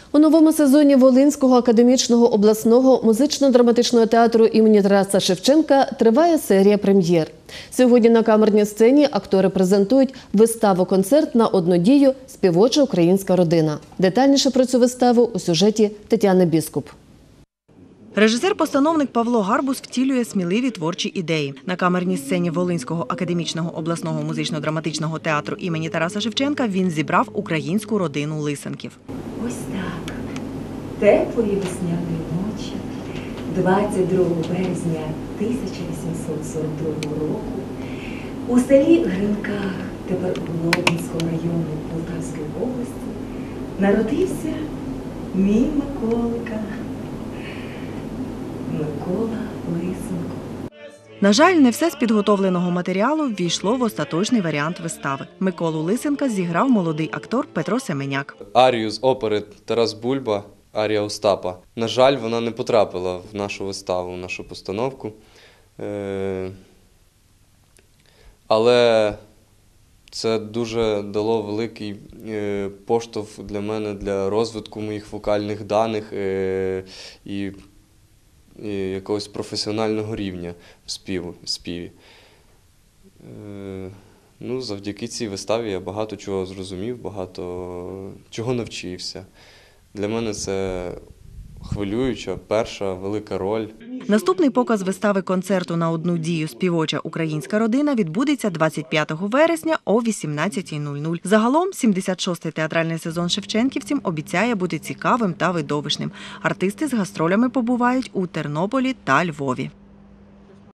У новому сезоні Волинського академічного обласного музично-драматичного театру імені Тараса Шевченка триває серія прем'єр. Сьогодні на камерній сцені актори презентують виставу-концерт на одну дію «Співоча українська родина». Детальніше про цю виставу у сюжеті Тетяни Біскуп. Режисер-постановник Павло Гарбус втілює сміливі творчі ідеї. На камерній сцені Волинського академічного обласного музично-драматичного театру імені Тараса Шевченка він зібрав українську родину Лисенків. Ось так. Теплої весняної ночі, 22 березня 1842 року, у селі Гринках, тепер Глобинського району Полтавської області, народився мій Микола Лисенко. На жаль, не все з підготовленого матеріалу ввійшло в остаточний варіант вистави. Миколу Лисенка зіграв молодий актор Петро Семеняк. Арію з опери «Тарас Бульба», арія Остапа. На жаль, вона не потрапила в нашу виставу, в нашу постановку. Але це дуже дало великий поштовх для мене, для розвитку моїх вокальних даних і якогось професіонального рівня в співі. Завдяки цій виставі я багато чого зрозумів, багато чого навчився. Для мене це хвилююча, перша велика роль. Наступний показ вистави-концерту на одну дію «Співоча українська родина» відбудеться 25 вересня о 18:00. Загалом 76-й театральний сезон шевченківцям обіцяє бути цікавим та видовищним. Артисти з гастролями побувають у Тернополі та Львові.